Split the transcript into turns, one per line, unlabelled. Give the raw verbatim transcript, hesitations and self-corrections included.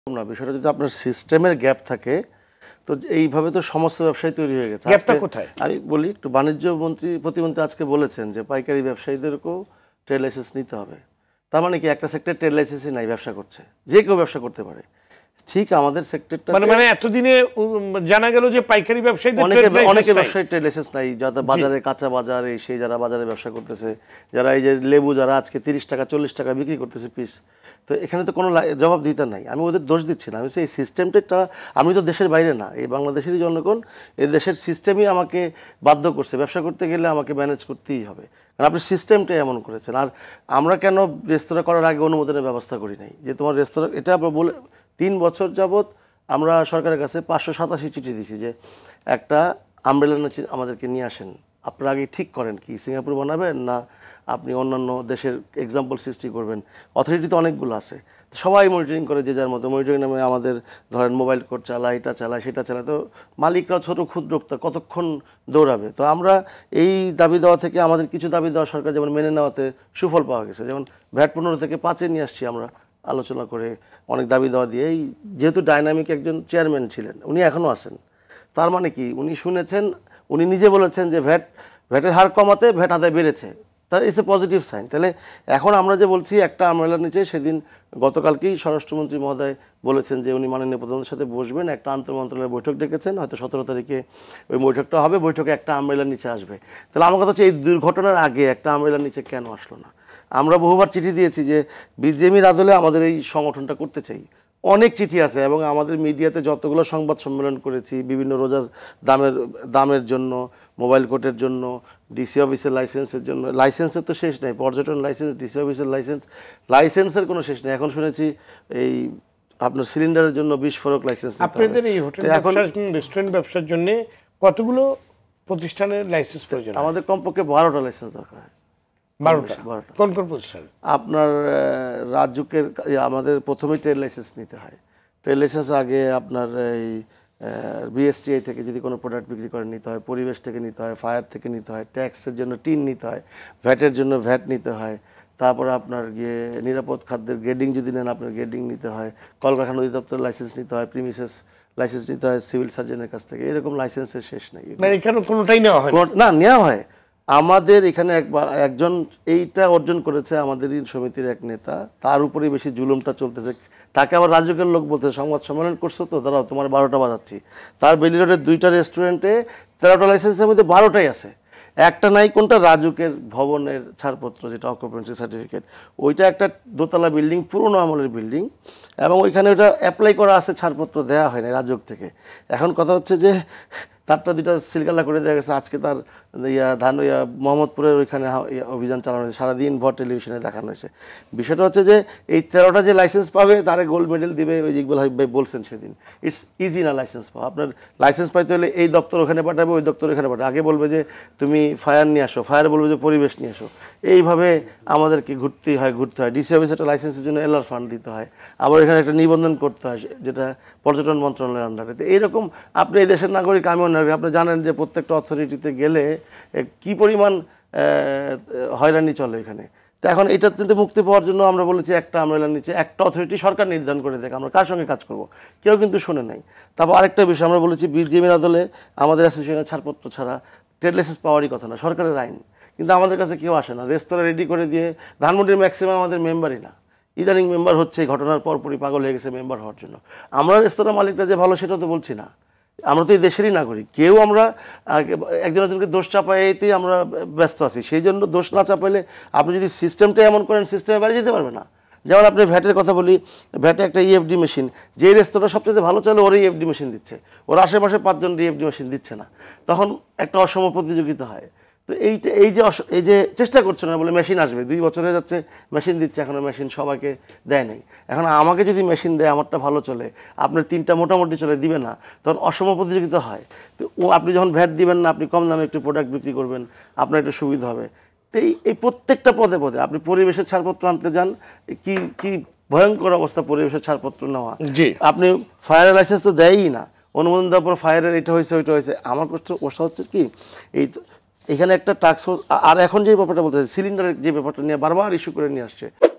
না বিষয়টা যদি আপনার সিস্টেমের গ্যাপ থাকে তো এইভাবে তো সমস্ত ব্যবসায়ী তৈরি হয়ে গেছে।
গ্যাপটা কোথায়
আমি বলি একটু বাণিজ্য মন্ত্রী প্রতিমন্ত্রী আজকে বলেছেন যে পাইকারি ব্যবসায়ীদেরকেও ট্রেড লাইসেন্স নিতে হবে। তার মানে কি একটা সেক্টর ট্রেড লাইসেন্সই নাই, ব্যবসা করছে, যে কেউ ব্যবসা করতে পারে। ঠিক আমাদের সেক্টরটা
মানে মানে এতদিনে জানা গেল যে পাইকারি ব্যবসায়ীদের
অনেকে অনেকে ব্যবসায়ী ট্রেড লাইসেন্স নাই, যারা বাজারে কাঁচা বাজারে সেই যারা বাজারে ব্যবসা করতেছে, যারা এই যে লেবু যারা আজকে তিরিশ টাকা চল্লিশ টাকা বিক্রি করতেছে পিস, তো এখানে তো কোনো জবাব দিতে নাই। আমি ওদের দোষ দিচ্ছি না, আমি এই সিস্টেমটা, আমি তো দেশের বাইরে না, এই বাংলাদেশেরই জনগণ, এই দেশের সিস্টেমই আমাকে বাধ্য করছে। ব্যবসা করতে গেলে আমাকে ম্যানেজ করতেই হবে, কারণ আপনি সিস্টেমটাই এমন করেছেন। আর আমরা কেন রেস্তোরাঁ করার আগে অনুমোদনের ব্যবস্থা করি নাই, যে তোমার রেস্তোরাঁ এটা আমরা বলে তিন বছর যাবৎ আমরা সরকারের কাছে পাঁচশো সাতাশি চিঠি দিছি যে একটা আমব্রেলা আমাদেরকে নিয়ে আসেন, আপনারা আগে ঠিক করেন কি সিঙ্গাপুর বানাবেন না আপনি অন্যান্য দেশের এক্সাম্পল সৃষ্টি করবেন। অথরিটি তো অনেকগুলো আছে, সবাই মনিটরিং করে যে যার মতো। মনিটরিং নামে আমাদের ধরেন মোবাইল কোড চালায়, এটা চালায়, সেটা চালায়, তো মালিকরা ছোটো ক্ষুদ্রোক্তা কতক্ষণ দৌড়াবে। তো আমরা এই দাবি দেওয়া থেকে আমাদের কিছু দাবি দেওয়া সরকার যেমন মেনে নেওয়াতে সুফল পাওয়া গেছে, যেমন ভ্যাট পনেরো থেকে পাঁচে নিয়ে আসছি আমরা আলোচনা করে, অনেক দাবি দেওয়া দিয়ে। এই যেহেতু ডাইনামিক একজন চেয়ারম্যান ছিলেন, উনি এখনও আছেন, তার মানে কি উনি শুনেছেন, উনি নিজে বলেছেন যে ভ্যাট ভ্যাটের হার কমাতে ভ্যাট আদায় বেড়েছে, তার ইটস এ পজিটিভ সাইন। তাহলে এখন আমরা যে বলছি একটা আমরেলার নিচে, সেদিন গতকালকেই স্বরাষ্ট্রমন্ত্রী মহোদয় বলেছেন যে উনি মাননীয় প্রধানমন্ত্রীর সাথে বসবেন, একটা আন্তঃমন্ত্রণালয়ের বৈঠক ডেকেছেন, হয়তো সতেরো তারিখে ওই বৈঠকটা হবে, বৈঠকে একটা আমরেলার নিচে আসবে। তাহলে আমার কথা হচ্ছে এই দুর্ঘটনার আগে একটা আমরেলার নিচে কেন আসলো না? আমরা বহুবার চিঠি দিয়েছি যে বিজেপির আদলে আমাদের এই সংগঠনটা করতে চাই, অনেক চিঠি আছে, এবং আমাদের মিডিয়াতে যতগুলো সংবাদ সম্মেলন করেছি বিভিন্ন রোজার দামের দামের জন্য, মোবাইল কোর্টের জন্য, ডিসি অফিসের লাইসেন্সের জন্য। লাইসেন্সের তো শেষ নেই, পর্যটন লাইসেন্স, ডিসি অফিসের লাইসেন্স, লাইসেন্সের কোনো শেষ নেই। এখন শুনেছি এই আপনার সিলিন্ডারের জন্য বিস্ফোরক লাইসেন্স।
আপনাদের এই হোটেল এখন রেস্টুরেন্ট ব্যবসার জন্য কতগুলো প্রতিষ্ঠানের লাইসেন্স প্রয়োজন? আমাদের
কমপক্ষে বারোটা লাইসেন্স দরকার হয়।
বারোটা? কোন কোন প্রতিষ্ঠান?
আপনার রাজ্যকের আমাদের প্রথমেই ট্রেড লাইসেন্স নিতে হয়। ট্রেড লাইসেন্স আগে আপনার এই বিএসটিআই থেকে যদি কোনো প্রোডাক্ট বিক্রি করে নিতে হয়, পরিবেশ থেকে নিতে হয়, ফায়ার থেকে নিতে হয়, ট্যাক্সের জন্য টিন নিতে হয়, ভ্যাটের জন্য ভ্যাট নিতে হয়, তারপরে আপনার গিয়ে নিরাপদ খাদ্যের গ্রেডিং যদি নেন আপনার গ্রেডিং নিতে হয়, কলকারখানা অধিদপ্তরের লাইসেন্স নিতে হয়, প্রিমিসেস লাইসেন্স নিতে হয় সিভিল সার্জনের কাছ থেকে। এরকম লাইসেন্সের শেষ নেই,
এখানে কোনোটাই নেওয়া হয়
না। নেওয়া হয় আমাদের এখানে একবার একজন এইটা অর্জন করেছে আমাদেরই সমিতির এক নেতা, তার উপরেই বেশি জুলুমটা চলতেছে। তাকে আবার রাজুকের লোক বলতেছে সংবাদ সম্মেলন করছো তো দাঁড়াও তোমার বারোটা বাজাচ্ছি। তার বেলি রোডের দুইটা রেস্টুরেন্টে তেরোটা লাইসেন্সের মধ্যে বারোটাই আছে, একটা নাই কোনটা রাজুকের ভবনের ছাড়পত্র যেটা অকুপেন্সি সার্টিফিকেট, ওইটা একটা দোতলা বিল্ডিং, পুরনো আমলের বিল্ডিং, এবং ওইখানে ওইটা অ্যাপ্লাই করা আছে, ছাড়পত্র দেওয়া হয়নি রাজুক থেকে। এখন কথা হচ্ছে যে তারটা দুইটা সিলগালা করে দেওয়া গেছে। আজকে তার ইয়া ধান ইয়া মোহাম্মদপুরের ওইখানে অভিযান চালানো হয়েছে, সারাদিন ভর টেলিভিশনে দেখানো হয়েছে। বিষয়টা হচ্ছে যে এই তেরোটা যে লাইসেন্স পাবে তারে গোল্ড মেডেল দিবে, ওই ইকবাল হাবিব ভাই বলছেন সেদিন। ইটস ইজি না লাইসেন্স পাওয়া। আপনার লাইসেন্স পাইতে হলে এই দপ্তর ওখানে পাঠাবে, ওই দপ্তর ওখানে পাঠাবে। আগে বলবে যে তুমি ফায়ার নিয়ে আসো, ফায়ার বলবে যে পরিবেশ নিয়ে আসো। এইভাবে আমাদেরকে ঘুরতেই হয় ঘুরতে হয় ডিসি অফিসে একটা লাইসেন্সের জন্য এলআর ফান্ড দিতে হয়, আবার এখানে একটা নিবন্ধন করতে হয় যেটা পর্যটন মন্ত্রণালয়ের আন্ডারে। তো এইরকম আপনি এই দেশের নাগরিক, আমিও নাগরিক, আপনি জানেন যে প্রত্যেকটা অথরিটিতে গেলে কি পরিমাণ হয়রানি চলে এখানে। তো এখন এটা কিন্তু মুক্তি পাওয়ার জন্য আমরা বলেছি একটা আমরেলার নিচে একটা অথরিটি সরকার নির্ধারণ করে দেখ আমরা কার সঙ্গে কাজ করব, কেউ কিন্তু শুনে নাই। তারপর আরেকটা বিষয় আমরা বলেছি বিজিএমের আদলে আমাদের অ্যাসোসিয়েশনের ছাড়পত্র ছাড়া ট্রেড লাইসেন্স পাওয়ারই কথা না, সরকারের আইন, কিন্তু আমাদের কাছে কেউ আসে না। রেস্তোরাঁ রেডি করে দিয়ে ধানমন্ডির ম্যাক্সিমাম আমাদের মেম্বারই না, ইদানিং মেম্বার হচ্ছে ঘটনার পরপরই পাগল হয়ে গেছে মেম্বার হওয়ার জন্য। আমরা রেস্তোরাঁ মালিকরা যে ভালো সেটা তো বলছি না, আমরা তো এই দেশেরই নাগরিক, কেউ আমরা একজন একজনকে দোষ চাপাইতেই আমরা ব্যস্ত আছি। সেই জন্য দোষ না চাপাইলে আপনি যদি সিস্টেমটা এমন করেন সিস্টেমে বাইরে যেতে পারবে না। যেমন আপনি ভ্যাটের কথা বলি, ভ্যাটে একটা ইএফডি মেশিন, যে রেস্তোরাঁ সবচেয়ে ভালো চলে ওর ইএফডি মেশিন দিচ্ছে, ওর আশেপাশে পাঁচজন ইএফডি মেশিন দিচ্ছে না, তখন একটা অসম প্রতিযোগিতা হয়। তো এইটা এই যে এই যে চেষ্টা করছে না বলে মেশিন আসবে, দুই বছর হয়ে যাচ্ছে মেশিন দিচ্ছে, এখনও মেশিন সবাইকে দেয় নাই। এখন আমাকে যদি মেশিন দেয় আমারটা ভালো চলে, আপনার তিনটা মোটামুটি চলে দিবে না, তখন অসম প্রতিযোগিতা হয়। তো ও আপনি যখন ভ্যাট দিবেন না, আপনি কম দামে একটু প্রোডাক্ট বিক্রি করবেন, আপনার একটু সুবিধা হবে। তো এই এই প্রত্যেকটা পদে পদে আপনি পরিবেশের ছাড়পত্র আনতে যান, কি কি ভয়ঙ্কর অবস্থা পরিবেশের ছাড়পত্র নেওয়া। আপনি ফায়ারের লাইসেন্স তো দেয়ই না, অনুমোদন দেওয়ার পর ফায়ারের এটা হয়েছে ওইটা হয়েছে। আমার প্রশ্ন ওষা হচ্ছে কি এই এখানে একটা টাস্ক ফোর্স, আর এখন যে ব্যাপারটা বলতে সিলিন্ডারের যে ব্যাপারটা নিয়ে বারবার ইস্যু করে নিয়ে আসছে।